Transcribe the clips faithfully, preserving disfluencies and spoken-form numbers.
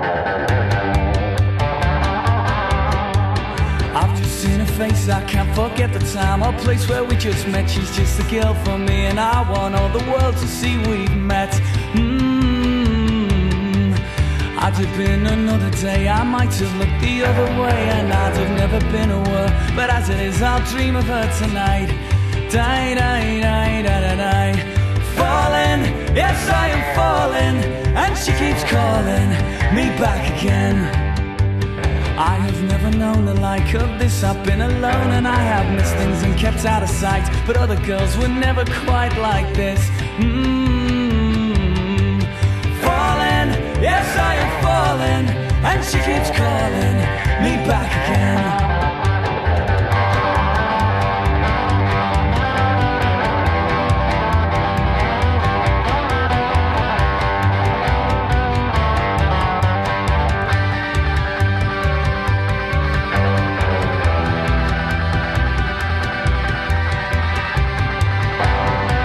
I've just seen her face, I can't forget the time or place where we just met. She's just the girl for me, and I want all the world to see we've met. mm. I'd have been another day, I might have looked the other way, and I'd have never been aware. But as it is, I'll dream of her tonight. Die, die, die, die, die, die. Falling, yes I am falling, and she keeps calling me back again. I have never known the like of this. I've been alone and I have missed things and kept out of sight, but other girls were never quite like this. mm. Falling, yes I am falling, and she keeps calling me back again.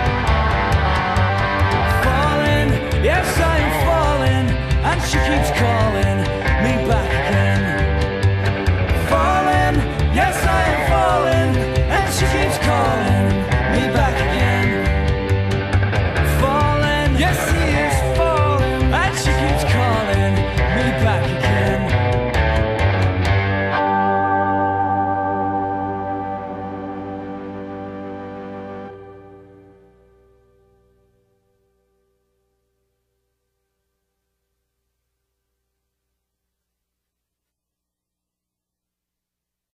Yes, I am falling, and she keeps calling.